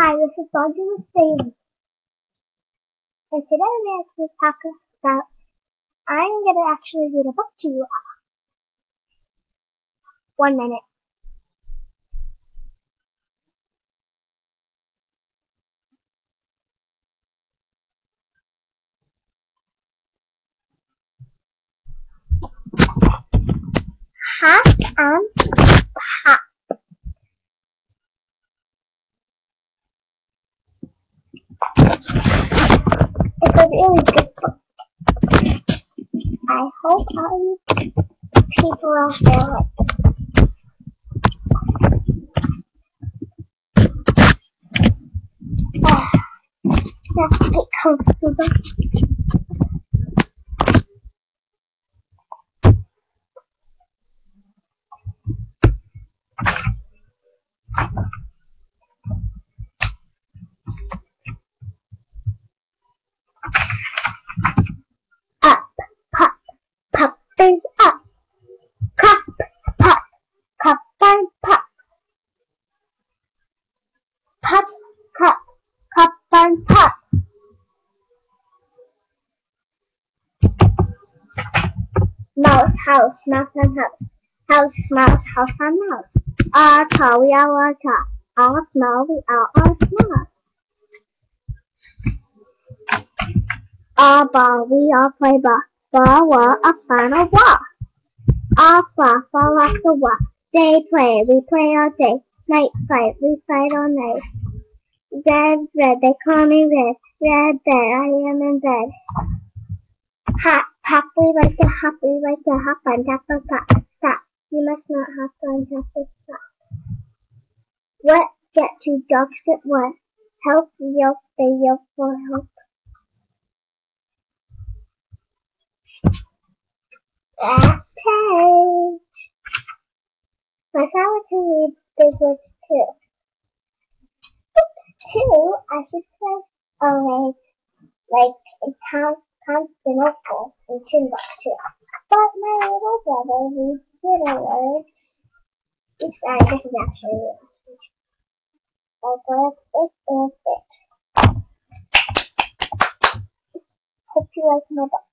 Hi, this is Bogdan with Sadie. And today we're going to talk about, I'm going to actually read a book to you. 1 minute. Hop and Pop. It's a really good book. I hope all you people out there like it. Let's get comfortable. Up, pop, pop is up. Cup, pop, cup and pop. Pop, cup, cup and pop. Mouse, house, mouse and house. House, mouse, house and mouse. All tall, we all are tall. All small, we all are small. All ball, we all play ball. Ball, wall, up on a wall. All fall off the wall. Day play, we play all day. Night fight, we fight all night. Red, they call me red. Red bed, I am in bed. Hop, hop, we like to hop on top of pop. Stop, you must not hop on top of pop. What? Get two dogs get what? Help, yelp, they yelp for help. Last page. My father can read big words too. Oops, two, I should say, like a consonable in Timbuktu. But my little brother reads little words. This is actually the last page. It. Hope you like my book.